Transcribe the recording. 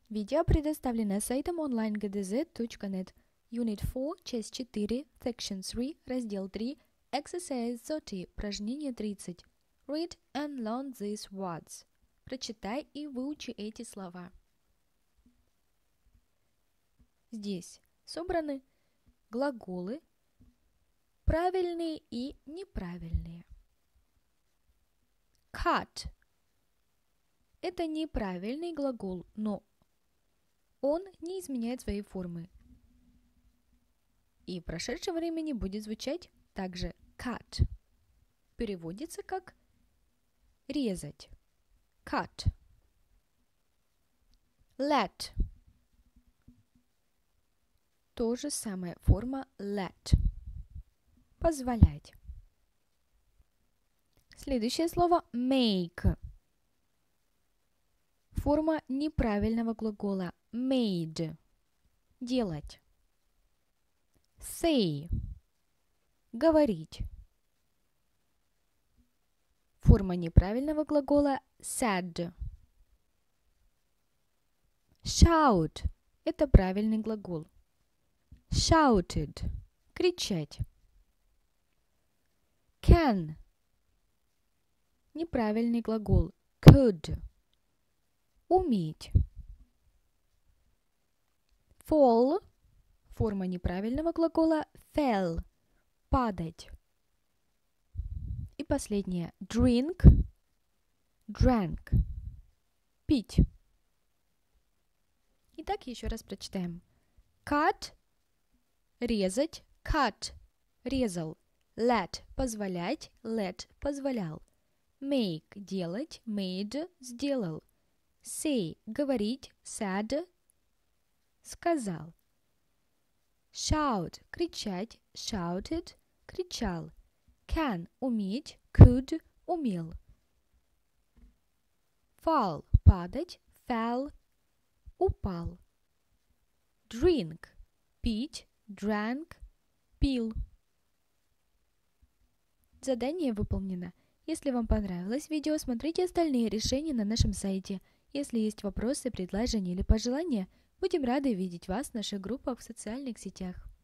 Видео предоставлено сайтом onlinegdz.net. Unit 4, часть 4, Section 3, раздел 3, Exercise 30, упражнение 30. Read and learn these words. Прочитай и выучи эти слова. Здесь собраны глаголы, правильные и неправильные. Cut – это неправильный глагол, но он не изменяет своей формы. И в прошедшем времени будет звучать также cut. Переводится как резать. Cut. Let. То же самое форма let. Позволять. Следующее слово make. Форма неправильного глагола made. Делать. Say. Говорить. Форма неправильного глагола said. Shout. Это правильный глагол. Shouted. Кричать. Can. Неправильный глагол. Could. Уметь. Fall. Форма неправильного глагола fell. Падать. И последнее. Drink. Drank. Пить. Итак, еще раз прочитаем. Cut. Резать. Cut. Резал. Let. Позволять. Let. Позволял. Make. Делать. Made. Сделал. Say. Говорить. Said. Сказал. Shout. Кричать. Shouted. Кричал. Can. Уметь. Could. Умел. Fall. Падать. Fell. Упал. Drink. Пить. Drank. Пил. Задание выполнено. Если вам понравилось видео, смотрите остальные решения на нашем сайте. Если есть вопросы, предложения или пожелания, будем рады видеть вас в наших группах в социальных сетях.